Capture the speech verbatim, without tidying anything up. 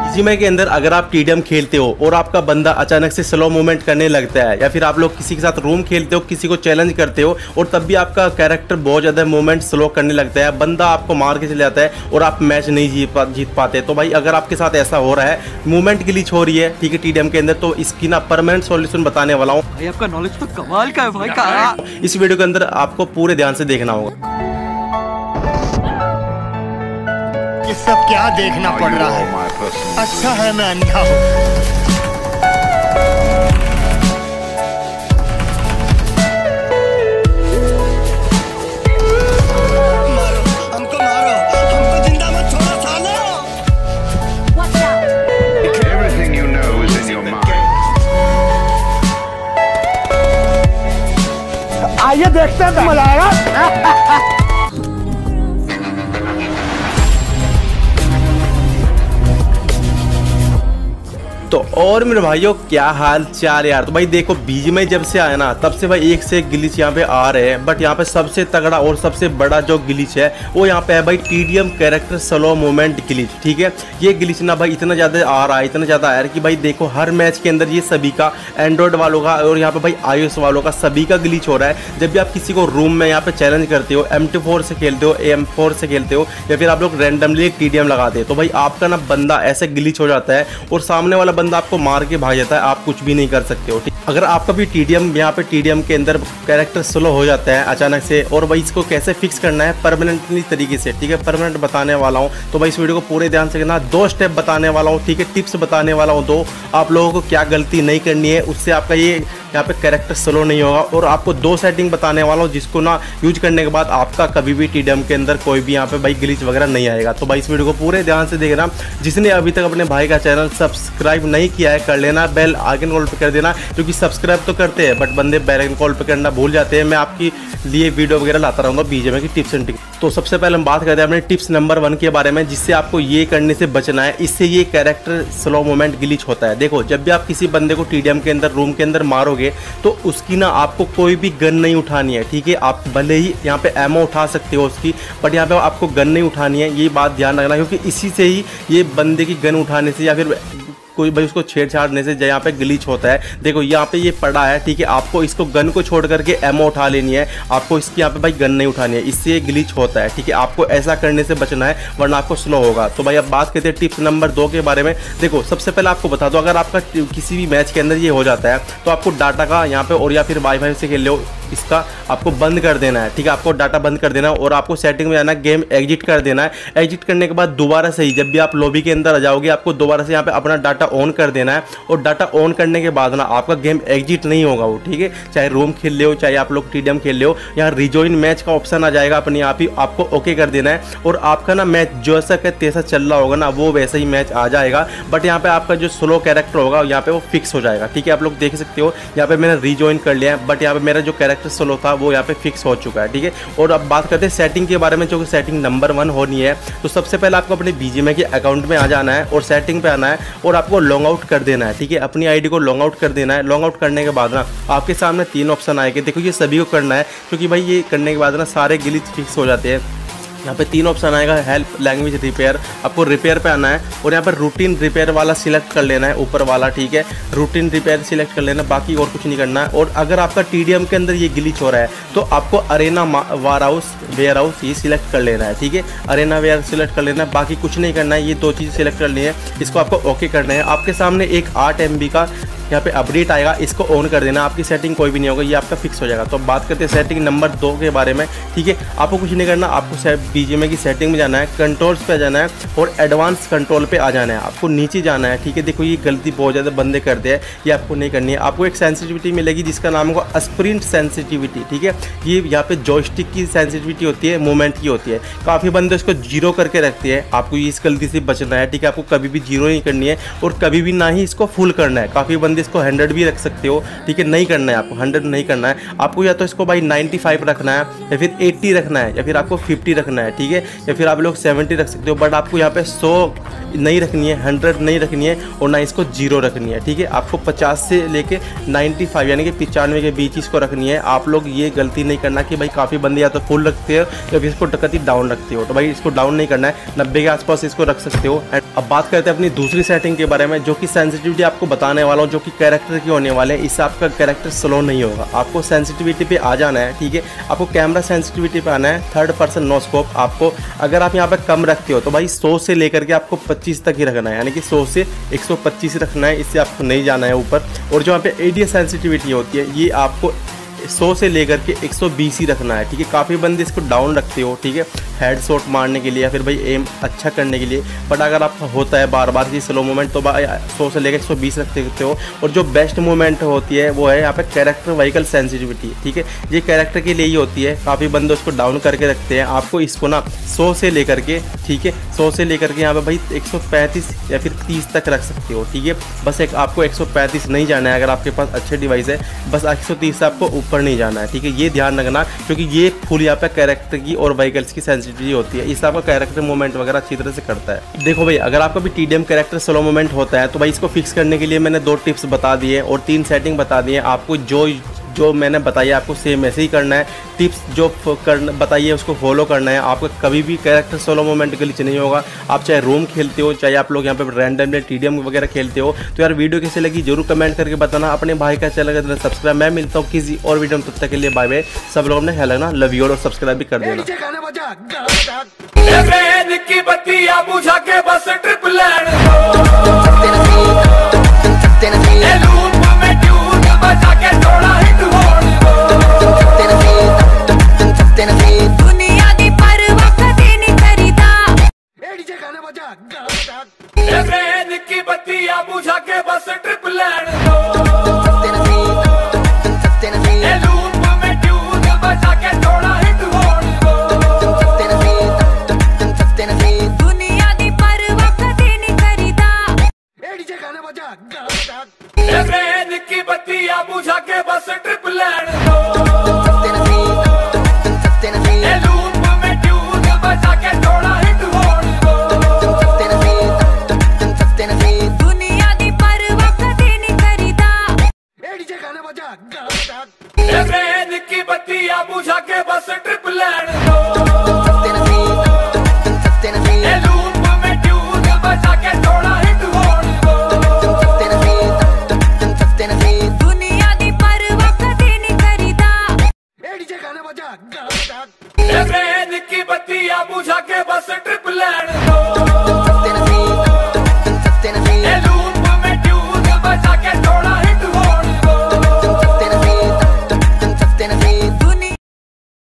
BGMI के अंदर अगर आप टीडीएम खेलते हो और आपका बंदा अचानक से स्लो मूवमेंट करने लगता है, या फिर आप लोग किसी के साथ रूम खेलते हो, किसी को चैलेंज करते हो और तब भी आपका कैरेक्टर बहुत ज़्यादा मूवमेंट स्लो करने लगता है, बंदा आपको मार के चले जाता है और आप मैच नहीं जीत पा, जीत पाते, तो भाई अगर आपके साथ ऐसा हो रहा है, मूवमेंट ग्लिच हो रही है, ठीक है, टीडीएम के अंदर, तो इसकी ना परमानेंट सॉल्यूशन बताने वाला हूँ। भाई आपका नॉलेज तो कमाल का है भाई का। इस वीडियो के अंदर आपको पूरे ध्यान से देखना होगा। ये सब क्या देखना पड़ रहा है? अच्छा है मैं अंधा हूँ। आइए देखते हैं मजा आएगा। तो और मेरे भाइयों क्या हाल चाल यार। तो भाई देखो बीजीएमआई जब से आया ना तब से भाई एक से एक ग्लिच यहाँ पे आ रहे हैं, बट यहाँ पे सबसे तगड़ा और सबसे बड़ा जो ग्लिच है वो यहाँ पे है भाई TDM character slow movement glitch. ठीक है, ये ग्लिच ना भाई इतना ज़्यादा आ रहा है, इतना ज़्यादा आ रहा है कि भाई देखो हर मैच के अंदर ये सभी का, एंड्रॉयड वालों का और यहाँ पे भाई आईओएस वालों का सभी का ग्लिच हो रहा है। जब भी आप किसी को रूम में यहाँ पे चैलेंज करते हो, एम टू फोर से खेलते हो, एम फोर से खेलते हो, या फिर आप लोग रैंडमली एक टीडीएम लगाते हो, तो भाई आपका ना बंदा ऐसे ग्लिच हो जाता है और सामने वाला बंदा आपको मार के भाग जाता है, आप कुछ भी नहीं कर सकते हो। ठीक, अगर आपका भी टीडीएम यहाँ पे टीडीएम के अंदर कैरेक्टर स्लो हो जाता है अचानक से, और भाई इसको कैसे फिक्स करना है परमानेंटली तरीके से, ठीक है, परमानेंट बताने वाला हूँ। तो भाई इस वीडियो को पूरे ध्यान से करना, दो स्टेप बताने वाला हूँ, ठीक है, टिप्स बताने वाला हूँ, दो आप लोगों को क्या गलती नहीं करनी है, उससे आपका ये यहाँ पे कैरेक्टर स्लो नहीं होगा। और आपको दो सेटिंग बताने वाला हूँ जिसको ना यूज करने के बाद आपका कभी भी टीडीएम के अंदर कोई भी यहाँ पे भाई ग्लिच वगैरह नहीं आएगा। तो भाई इस वीडियो को पूरे ध्यान से देखना। जिसने अभी तक अपने भाई का चैनल सब्सक्राइब नहीं किया है कर लेना, बेल आइकन कॉल पे कर देना, क्योंकि सब्सक्राइब तो करते हैं बट बंदे बेल आइकन कॉल पे करना भूल जाते हैं। मैं आपकी लिए वीडियो वगैरह लाता रहूँगा बीजीएमआई की टिप्स एंड ट्रिक्स। तो सबसे पहले हम बात करते हैं अपने टिप्स नंबर वन के बारे में, जिससे आपको ये करने से बचना है, इससे ये कैरेक्टर स्लो मोमेंट ग्लिच होता है। देखो जब भी आप किसी बंदे को टीडीएम के अंदर रूम के अंदर मारोगे तो उसकी ना आपको कोई भी गन नहीं उठानी है, ठीक है, आप भले ही यहाँ पे एमओ उठा सकते हो उसकी, बट यहाँ पे आपको गन नहीं उठानी है, ये बात ध्यान रखना, क्योंकि इसी से ही ये बंदे की गन उठाने से या फिर कोई भाई उसको छेड़छाड़ने से यहाँ पे ग्लिच होता है। देखो यहाँ पे ये पड़ा है, ठीक है, आपको इसको गन को छोड़ करके एमओ उठा लेनी है, आपको इसकी यहाँ पे भाई गन नहीं उठानी है, इससे ये ग्लिच होता है। ठीक है, आपको ऐसा करने से बचना है वरना आपको स्लो होगा। तो भाई अब बात करते हैं टिप्स नंबर दो के बारे में। देखो सबसे पहले आपको बता दो, अगर आपका किसी भी मैच के अंदर ये हो जाता है तो आपको डाटा का यहाँ पे और या फिर वाईफाई से खेल लो, इसका आपको बंद कर देना है। ठीक है, आपको डाटा बंद कर देना है और आपको सेटिंग में जाना है, गेम एग्जिट कर देना है। एग्जिट करने के बाद दोबारा से ही जब भी आप लॉबी के अंदर आ जाओगे आपको दोबारा से यहाँ पे अपना डाटा ऑन कर देना है, और डाटा ऑन करने के बाद ना आपका गेम एग्जिट नहीं होगा वो, ठीक है, चाहे रूम खेल ले हो चाहे आप लोग टीडीएम खेल ले हो, यहाँ रिजॉइन मैच का ऑप्शन आ जाएगा, अपने आप ही आपको ओके कर देना है और आपका ना मैच जैसा का तैसा चल रहा होगा ना वो वैसे ही मैच आ जाएगा। बट यहाँ पे आपका जो स्लो कैरेक्टर होगा यहाँ पे वो फिक्स हो जाएगा। ठीक है, आप लोग देख सकते हो यहाँ पे मैंने रिजॉइन कर लिया है, बट यहाँ पे मेरा जो कैरेक्टर स्लो था वो यहाँ पे फिक्स हो चुका है। ठीक है, और अब बात करते हैं सेटिंग के बारे में, जो कि सेटिंग नंबर वन होनी है। तो सबसे पहले आपको अपने बीजीएमआई के अकाउंट में आ जाना है और सेटिंग पे आना है और आपको लॉन्ग आउट कर देना है। ठीक है, अपनी आईडी को लॉन्ग आउट कर देना है। लॉन्ग आउट करने के बाद ना आपके सामने तीन ऑप्शन आएंगे, देखो ये सभी को करना है, क्योंकि भाई ये करने के बाद ना सारे ग्लिच फिक्स हो जाते हैं। यहाँ पे तीन ऑप्शन आएगा, हेल्प, लैंग्वेज, रिपेयर, आपको रिपेयर पे आना है और यहाँ पर रूटीन रिपेयर वाला सिलेक्ट कर लेना है, ऊपर वाला। ठीक है, रूटीन रिपेयर सिलेक्ट कर लेना, बाकी और कुछ नहीं करना है। और अगर आपका टीडीएम के अंदर ये ग्लिच हो रहा है तो आपको arena war house warehouse ये सिलेक्ट कर लेना है। ठीक है, अरेना वेयर सिलेक्ट कर लेना है, बाकी कुछ नहीं करना है, ये दो चीज़ सिलेक्ट कर ली है, इसको आपको ओके करना है। आपके सामने एक आठ एम बी का यहाँ पे अपडेट आएगा, इसको ऑन कर देना, आपकी सेटिंग कोई भी नहीं होगा, ये आपका फिक्स हो जाएगा। तो बात करते हैं सेटिंग नंबर दो के बारे में। ठीक है, आपको कुछ नहीं करना, आपको बीजीएमआई की सेटिंग में जाना है, कंट्रोल्स पे जाना है और एडवांस कंट्रोल पे आ जाना है, आपको नीचे जाना है। ठीक है, देखो ये गलती बहुत ज़्यादा बंदे करते हैं, ये आपको नहीं करनी है। आपको एक सेंसिटिविटी मिलेगी जिसका नाम होगा स्प्रिंट सेंसिटिविटी। ठीक है, ये यहाँ पे जॉयस्टिक की सेंसिटिविटी होती है, मूवमेंट की होती है, काफ़ी बंदे इसको जीरो करके रखते हैं, आपको इस गलती से बचना है। ठीक है, आपको कभी भी जीरो नहीं करनी है और कभी भी ना ही इसको फुल करना है। काफ़ी बंदे लिए इसको हंड्रेड भी रख सकते हो, ठीक है। नहीं करना है आपको, हंड्रेड नहीं करना है आपको, या तो इसको भाई नाइन्टी फाइव रखना है या फिर एट्टी रखना है या फिर आपको फिफ्टी रखना है, ठीक है, या फिर आप लोग सेवेंटी रख सकते हो। बट आपको यहाँ पे सौ नहीं रखनी है, हंड्रेड नहीं रखनी है और ना इसको जीरो रखनी है, ठीक है। आपको पचास से लेके नाइन्टी फाइव यानी कि पचानवे के बीच इसको रखनी है। आप लोग ये गलती नहीं करना कि भाई काफ़ी बंदे या तो फुल रखते हो या फिर इसको टकती डाउन रखते हो, तो भाई इसको डाउन नहीं करना है, नब्बे के आसपास इसको रख सकते हो। एंड अब बात करते हैं अपनी दूसरी सेटिंग के बारे में, जो कि सेंसिटिविटी आपको बताने वाला हूँ, जो कि कैरेक्टर की होने वाले हैं। इससे आपका कैरेक्टर स्लो नहीं होगा। आपको सेंसिटिविटी पे आ जाना है, ठीक है। आपको कैमरा सेंसिटिविटी पे आना है, थर्ड पर्सन नो स्कोप। आपको अगर आप यहाँ पे कम रखते हो तो भाई सौ से लेकर के आपको पच्चीस तक ही रखना है, यानी कि सौ से एक सौ पच्चीस रखना है, इससे आपको नहीं जाना है ऊपर। और जो यहाँ पे एडीएस सेंसिटिविटी होती है ये आपको सौ से लेकर के एक सौ बीस ही रखना है, ठीक है। काफ़ी बंदे इसको डाउन रखते हो, ठीक है, हेड शॉट मारने के लिए या फिर भाई एम अच्छा करने के लिए। बट अगर आपका होता है बार बार की स्लो मूवमेंट तो भाई सौ से लेकर एक सौ बीस रख सकते हो। और जो बेस्ट मूवमेंट होती है वो है यहाँ पे कैरेक्टर व्हीकल सेंसिटिविटी, ठीक है। ये कैरेक्टर के लिए ही होती है, काफ़ी बंदे उसको डाउन करके रखते हैं। आपको इसको ना सौ से लेकर के, ठीक है, सौ से लेकर के यहाँ पे भाई एक सौ पैंतीस या फिर तीस तक रख सकते हो, ठीक है। बस एक आपको एक सौ पैंतीस नहीं जाना है अगर आपके पास अच्छे डिवाइस है, बस एक सौ तीस से आपको ऊपर नहीं जाना है, ठीक है। ये ध्यान रखना क्योंकि ये फुल यहाँ पे कैरेक्टर की और व्हीकल्स की सेंसिटिविटी होती है, इससे आपका कैरेक्टर मूवमेंट वगैरह अच्छी तरह से करता है। देखो भाई, अगर आपका भी टीडीएम कैरेक्टर स्लो मूवमेंट होता है तो भाई इसको फिक्स करने के लिए मैंने दो टिप्स बता दिए और तीन सेटिंग बता दिए। आपको जो जो मैंने बताया आपको सेम ऐसे ही करना है। टिप्स जो करना बताइए उसको फॉलो करना है। आपको कभी भी कैरेक्टर सोलो मोमेंट ग्लिच नहीं होगा। आप चाहे रोम खेलते हो, चाहे आप लोग यहाँ पे रैंडमली टीडीएम वगैरह खेलते हो, तो यार वीडियो कैसे लगी जरूर कमेंट करके बताना। अपने भाई का चैनल का सब्सक्राइब। मैं मिलता हूँ किसी और वीडियो में, तब तक के लिए बाय बाय। सब लोगों ने ख्याल रखना, लव यू और सब्सक्राइब भी कर देना। बुझा के बस ट्रिप दुनिया दी परवाह कदे नहीं करीदा। की बत्तियां बुझा के बस ट्रिप लैंड की बत्तियां बुझा के बस ट्रिप लैंड दुनिया दी परवाह कदे नहीं करीदा। की बत्तियां बुझा के बस ट्रिप लैंड की बत्तियां बुझा के बस ट्रिप लैंड